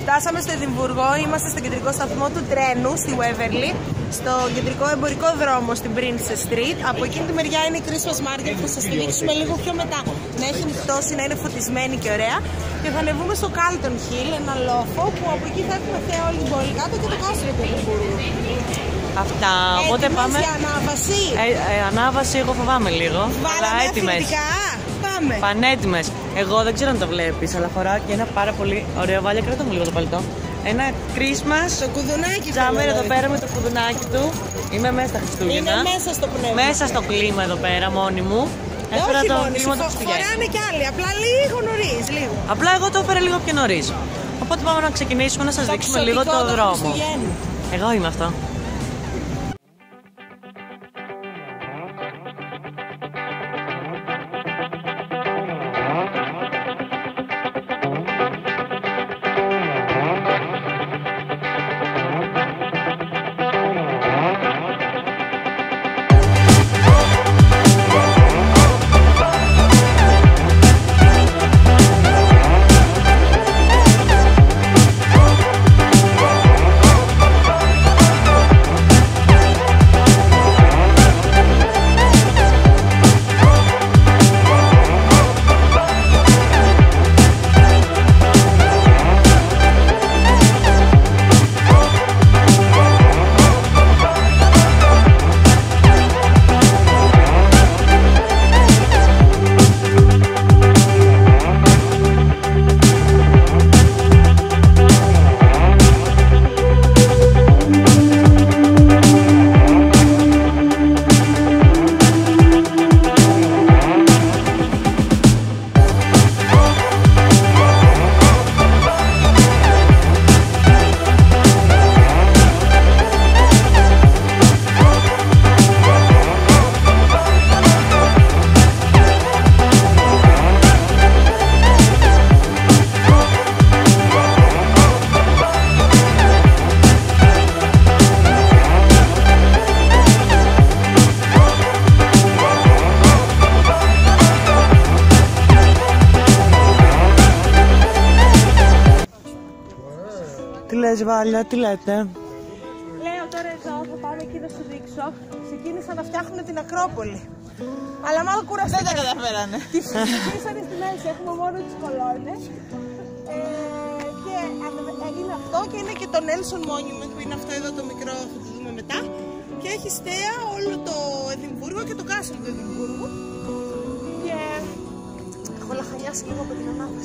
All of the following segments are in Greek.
Φτάσαμε στο Εδιμβούργο, είμαστε στο κεντρικό σταθμό του τρένου στη Waverley, στο κεντρικό εμπορικό δρόμο στην Princess Street. Από εκείνη τη μεριά είναι η Christmas Market που θα σας τη δείξουμε λίγο πιο μετά. Να έχει νυχτώσει, να είναι φωτισμένη και ωραία. Και θα ανεβούμε στο Carlton Hill, ένα λόφο που από εκεί θα έχουμε θέα όλη την πόλη κάτω και το κάστρο του Εδιμβούργου. Αυτά, οπότε πάμε. Για ανάβαση. Ανάβαση, εγώ φοβάμαι λίγο. Αλλά έτοιμες. Πάμε. Πανέτοιμες. Εγώ δεν ξέρω αν το βλέπεις, αλλά φοράω και ένα πάρα πολύ ωραίο βάλια. Κράτα μου λίγο το παλιτό. Ένα Christmas. Το κουδουνάκι. Τζάμερ εδώ πέρα με το κουδουνάκι του. Είμαι μέσα στα Χριστούγεννα. Είναι μέσα στο πνεύμα. Μέσα στο κλίμα εδώ πέρα, μόνη μου. Έφερα το κλίμα του Χριστουγέννου. Φοράνε κι άλλοι, απλά λίγο νωρίς. Απλά εγώ το έφερα λίγο πιο νωρίς. Οπότε πάμε να ξεκινήσουμε να σας δείξουμε λίγο το δρόμο. Εγώ είμαι αυτό. Τι λες Βάλια, τι λέτε? Λέω τώρα εδώ, θα πάμε εκεί να σου δείξω. Ξεκίνησαν να φτιάχνουν την Ακρόπολη. Αλλά μάλλον κουραστήκαν. Δεν τα καταφέρανε. Τη φτιάξανε στη μέση, έχουμε μόνο τις κολόνες. Και είναι αυτό και είναι και το Nelson Monument που είναι αυτό εδώ το μικρό, θα το δούμε μετά. Και έχει στέα όλο το Εδιμβούργο και το κάστρο του Εδιμβούργου. Και έχω λαχανιάσει λίγο από την ανάβαση.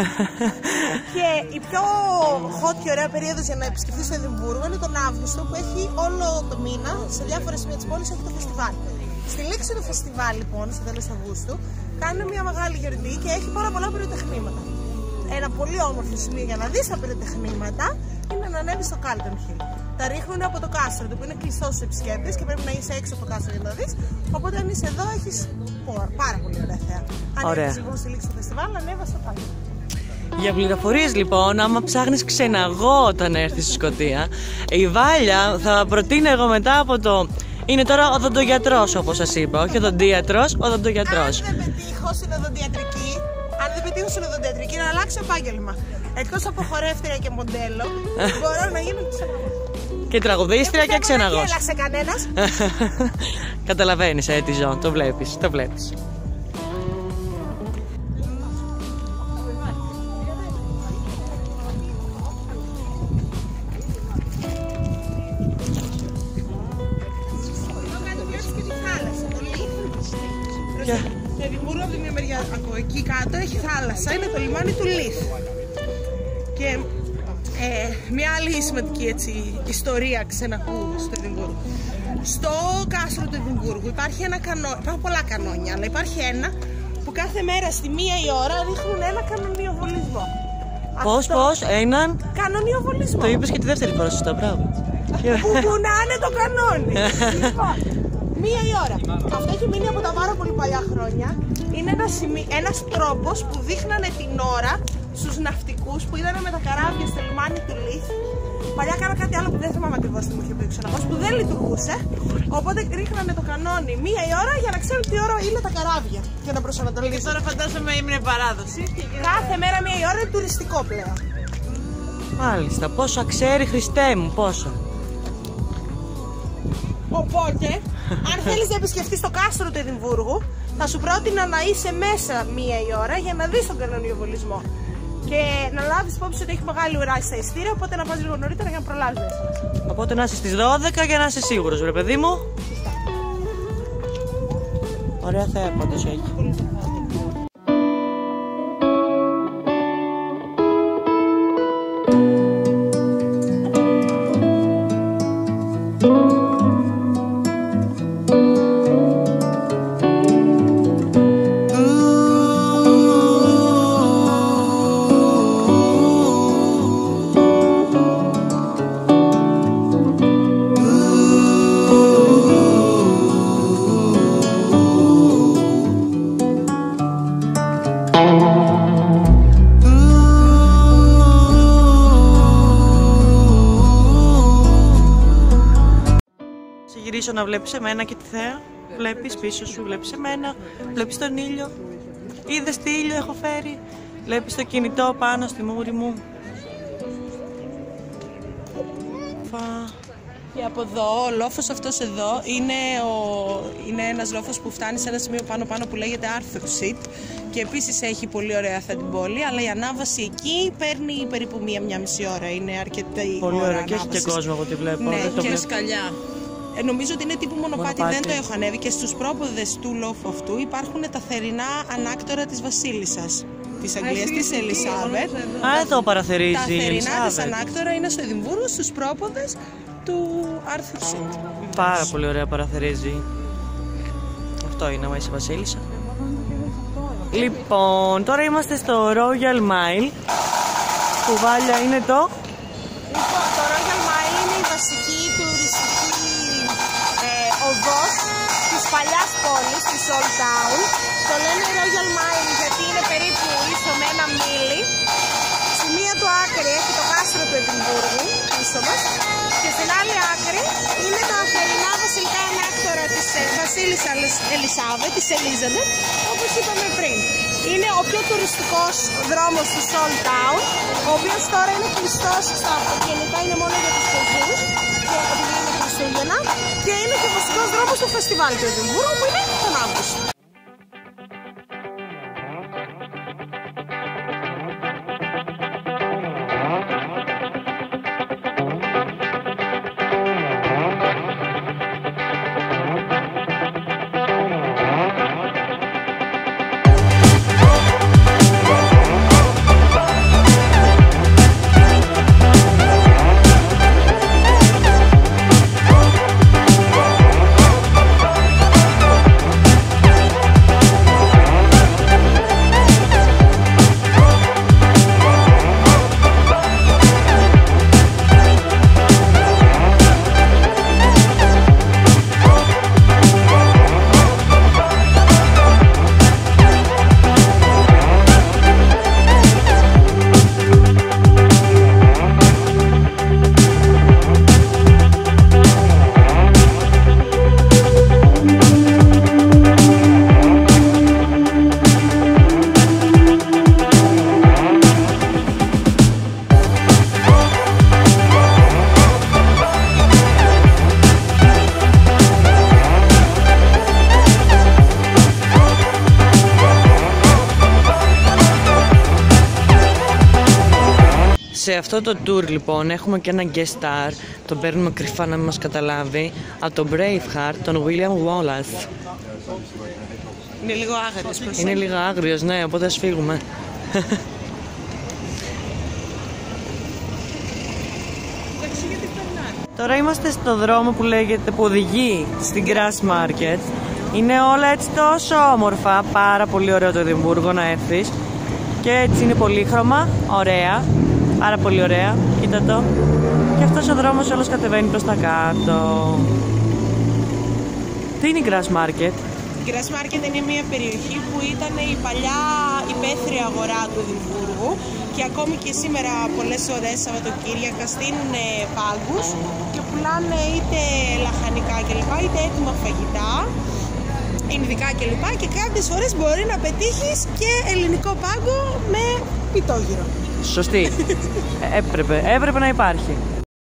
Και η πιο hot και ωραία περίοδος για να επισκεφτείς το Εδιμβούργο είναι τον Αύγουστο που έχει όλο το μήνα σε διάφορα σημεία της πόλης έχει το φεστιβάλ. Στη λήξη του φεστιβάλ λοιπόν, στο τέλος Αυγούστου, κάνουν μια μεγάλη γιορτή και έχει πάρα πολλά πυροτεχνήματα. Ένα πολύ όμορφο σημείο για να δεις τα πυροτεχνήματα είναι να ανέβεις στο Carlton Hill. Τα ρίχνουν από το κάστρο του που είναι κλειστό στους επισκέπτες και πρέπει να είσαι έξω από το κάστρο για να δεις. Οπότε αν είσαι εδώ έχεις πάρα πολύ ωραία θέα. Αν έχεις λοιπόν στη λήξη του φεστιβάλ, ανέβα στο Carlton. Για πληροφορίες λοιπόν, άμα ψάχνεις ξεναγό όταν έρθεις στη Σκωτία, η Βάλια θα προτείνω εγώ μετά από το... Είναι τώρα οδοντογιατρός όπως σας είπα, όχι οδοντίατρος, οδοντογιατρός. Αν δεν πετύχω στην οδοντιατρική, να αλλάξω επάγγελμα. Εκτός από χορεύτρια και μοντέλο, μπορώ να γίνω ξεναγός. Και τραγουδίστρια και ξεναγός. Δεν έλαξε κανένας. Καταλαβαίνεις τι ζω, το βλέπεις, το βλέπεις. Το Εδιμβούργο από τη μια μεριά από εκεί κάτω έχει θάλασσα, είναι το λιμάνι του Λιθ. Και μια άλλη σημαντική ιστορία ξεναγού στο Εδιμβούργο. Στο κάστρο του Εδιμβούργου υπάρχουν πολλά κανόνια, αλλά υπάρχει ένα που κάθε μέρα στη 1 η ώρα ρίχνουν ένα κανονιοβολισμό. Πώς, έναν κανονιοβολισμό. Το είπες και τη δεύτερη φορά, σωστά, μπράβο. Που κουνάνε το κανόνι. Λοιπόν, 1 η ώρα. Αυτό έχει μείνει από τα πάρα πολύ παλιά χρόνια. Είναι ένας τρόπος που δείχνανε την ώρα στους ναυτικούς που ήταν με τα καράβια στο λιμάνι του Λιθ. Παλιά κάνανε κάτι άλλο που δεν θυμάμαι ακριβώς τι μου είχε πει ο ξεναγός, που δεν λειτουργούσε. Οπότε ρίχνανε το κανόνι 1 η ώρα για να ξέρουν τι ώρα είναι τα καράβια. Για να προσανατολίσουν. Τώρα φαντάζομαι ήμουν παράδοση. Κάθε μέρα 1 η ώρα είναι τουριστικό πλέον. Μάλιστα, πόσο ξέρει, Χριστέ μου, πόσο. Οπότε, αν θέλεις να επισκεφτείς το κάστρο του Εδιμβούργου, θα σου πρότεινα να είσαι μέσα 1 η ώρα για να δεις τον κανονικό βολισμό. Και να λάβεις υπόψη ότι έχει μεγάλη ουρά στα ειστήρια, οπότε να πας λίγο νωρίτερα για να προλάβεις μέσα. Οπότε να είσαι στις 12 για να είσαι σίγουρος, βρε παιδί μου. Ωραία θέα πάντως έχει. Γυρίσω να βλέπεις εμένα και τη θέα. Βλέπεις πίσω σου, βλέπεις εμένα. Βλέπεις τον ήλιο. Είδες τι ήλιο έχω φέρει. Βλέπεις το κινητό πάνω στη μούρη μου. Και από εδώ, ο λόφος αυτός εδώ είναι ένας λόφος που φτάνει σε ένα σημείο πάνω που λέγεται Arthur Seat και επίσης έχει πολύ ωραία θα την πόλη, αλλά η ανάβαση εκεί παίρνει περίπου 1-1,5 ώρα, είναι αρκετή πολύ ώρα ωραία ανάβασης. Και έχει και κόσμο από ό,τι βλέπω. Ναι, δεν το και βλέπω. σκαλιά. Νομίζω ότι είναι τύπου μονοπάτι, δεν το έχω ανέβει και στους πρόποδες του λόφου αυτού υπάρχουν τα θερινά ανάκτορα της βασίλισσας της Αγγλίας, της Ελισάβετ. Α, εδώ παραθερίζει Τα η θερινά της Ελισάβετ. ανάκτορα είναι στο Εδιμβούργο, στους πρόποδες του Arthur Seat. Πάρα πολύ ωραία παραθερίζει. Αυτό είναι, άμα είσαι βασίλισσα. Λοιπόν, τώρα είμαστε στο Royal Mile. Που Βάλια είναι το... Λοιπόν, το Royal Mile είναι η βασική τουριστική οδός της παλιάς πόλης, της Old Town. Το λένε Royal Mile γιατί είναι περίπου ίσο με 1 μίλι. Στη μία του άκρη έχει το κάστρο του Εδιμβούργου, πίσω μας. Και στην άλλη άκρη είναι τα θερινά βασιλικά ανάκτορα της βασίλισσας Ελισάβετ, της Elizabeth, όπως είπαμε πριν. Είναι ο πιο τουριστικός δρόμος της Old Town, ο οποίος τώρα είναι κλειστός στα αυτοκίνητα, είναι μόνο για τους πεζούς και επειδή είναι Χριστούγεννα, και είναι και ο βασικός δρόμος του φεστιβάλ του Εδιμβούργου που είναι τον Αύγουστο. Σε αυτό το tour λοιπόν έχουμε και ένα guest star, τον παίρνουμε κρυφά να μην μας καταλάβει, από τον Braveheart, τον William Wallace. Είναι λίγο άγριος προς Είναι λίγο άγριος, ναι, οπότε ας φύγουμε. Τώρα είμαστε στο δρόμο που λέγεται, που οδηγεί στην Grass Market. Είναι όλα έτσι τόσο όμορφα, πάρα πολύ ωραίο το Εδιμβούργο να έρθεις. Και έτσι είναι πολύχρωμα, ωραία, πάρα πολύ ωραία, κοίτα το. Και αυτός ο δρόμος όλος κατεβαίνει προς τα κάτω. Τι είναι η Grass Market? Η Grass Market είναι μια περιοχή που ήταν η παλιά υπαίθρια αγορά του Εδιμβούργου και ακόμη και σήμερα πολλές ώρες Σαββατοκύριακα στείνουν πάγκους και πουλάνε είτε λαχανικά κλπ, είτε έτοιμα φαγητά, ινδικά κλπ, και κάποιες φορές μπορεί να πετύχεις και ελληνικό πάγκο με πιτόγυρο. μάθεις, σωστή. Έπρεπε να υπάρχει.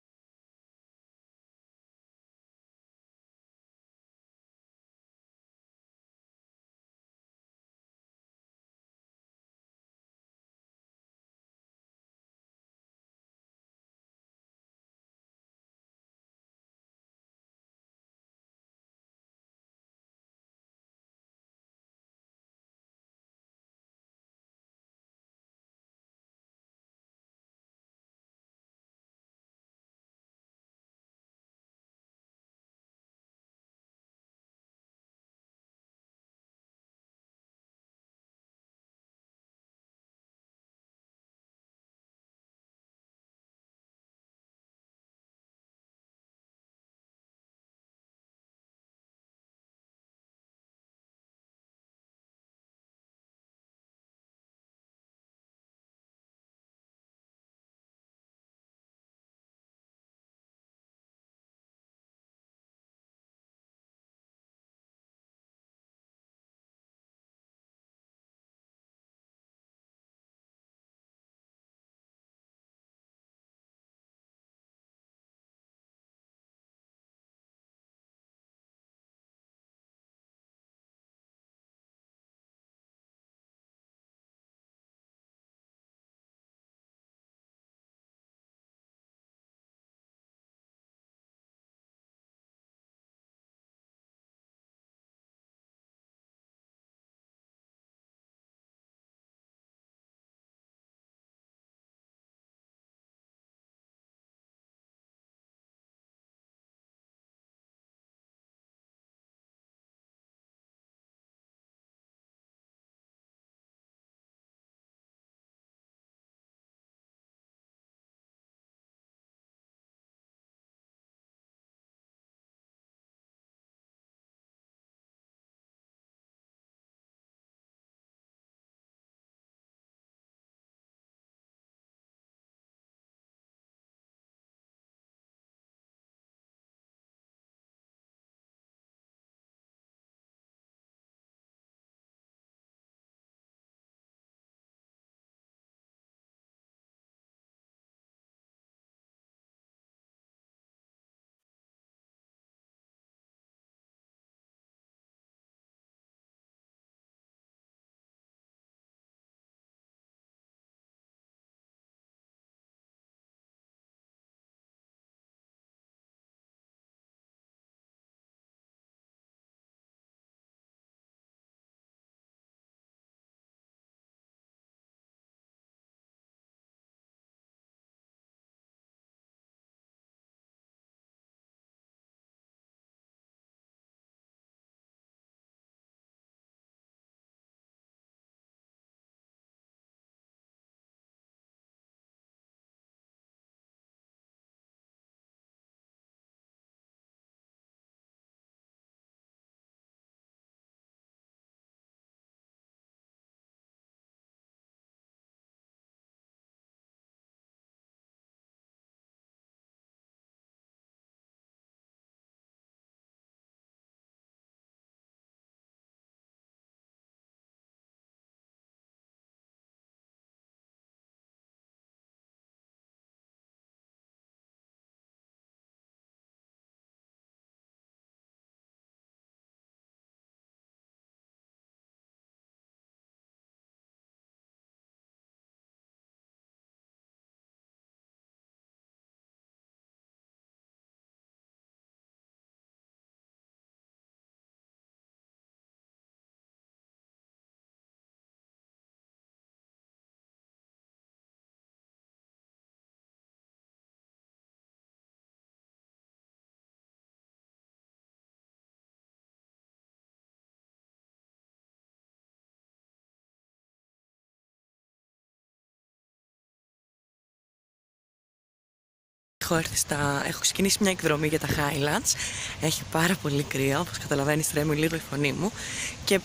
Έχω ξεκινήσει μια εκδρομή για τα Highlands. Έχει πάρα πολύ κρύο, όπως καταλαβαίνεις τρέμει λίγο η φωνή μου. Και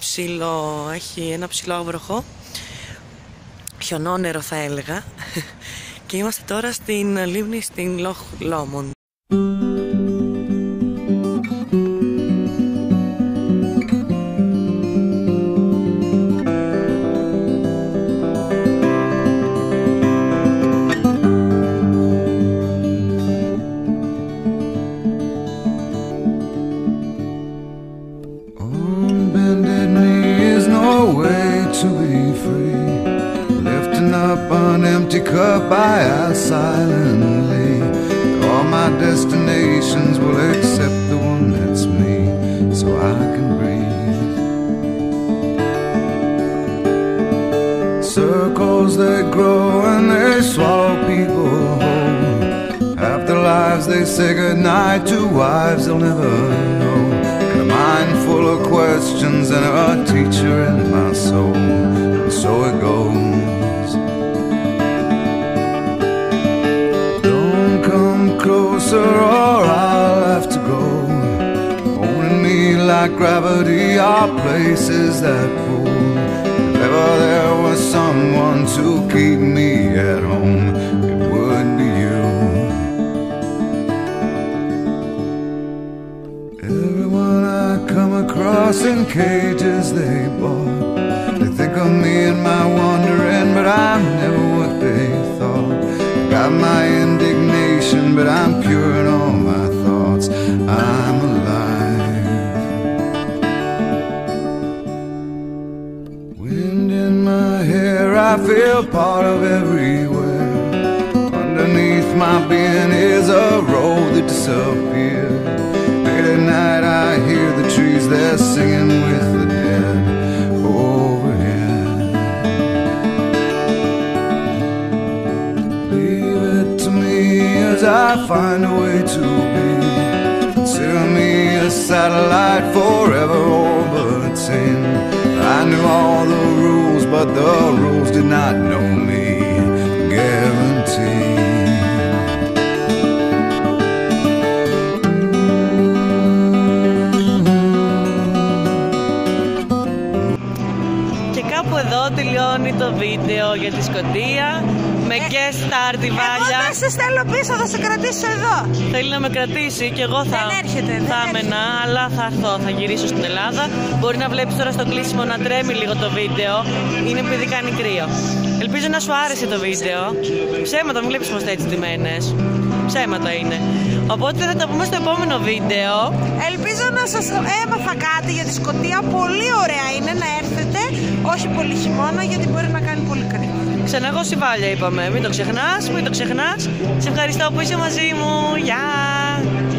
έχει ένα ψηλό άβροχο, χιονόνερο θα έλεγα. Και είμαστε τώρα στην λίμνη, στην Loch Lomond. by us silently. All my destinations will accept the one that's me, so I can breathe. Circles they grow and they swallow people whole. Half their lives they say goodnight to wives they'll never know. And a mind full of questions and a teacher in my soul. And so it goes. Don't come closer or I'll have to go. Holding me like gravity are places that pull. If ever there was someone to keep me at home, it would be you. Everyone I come across in cages they bought, they think of me and my wandering, but I'm never what they thought. Got my indignation, but I'm pure in all my thoughts. I'm alive. Wind in my hair, I feel part of everywhere. Underneath my being is a road that disappeared. Late at night I hear the trees, they're singing with the dead overhead. Leave it to me as I find a way to be. Consider me a satellite forever orbiting. I knew all the rules, but the rules did not know me. Guaranteed. Εδώ τελειώνει το βίντεο για τη Σκωτία με guest star τη Βάλια. Εγώ δεν σε στέλνω πίσω, θα σε κρατήσω εδώ. Θέλει να με κρατήσει και εγώ θα έμενα, αλλά θα έρθω, θα γυρίσω στην Ελλάδα. Μπορεί να βλέπεις τώρα στο κλείσιμο να τρέμει λίγο το βίντεο, είναι επειδή κάνει κρύο. Ελπίζω να σου άρεσε το βίντεο. Ψέματα, μην βλέπεις πως έτσι ντυμένες. Ψέματα είναι. Οπότε θα τα πούμε στο επόμενο βίντεο. Ελπίζω να σας έμαθα κάτι για τη Σκωτία. Πολύ ωραία είναι να έρθετε. Όχι πολύ χειμώνα, γιατί μπορεί να κάνει πολύ κρύο. Ξεναγώσει Βάλια είπαμε. Μην το ξεχνάς, μην το ξεχνάς. Σε ευχαριστώ που είσαι μαζί μου. Γεια!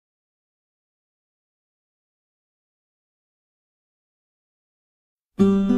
Thank you.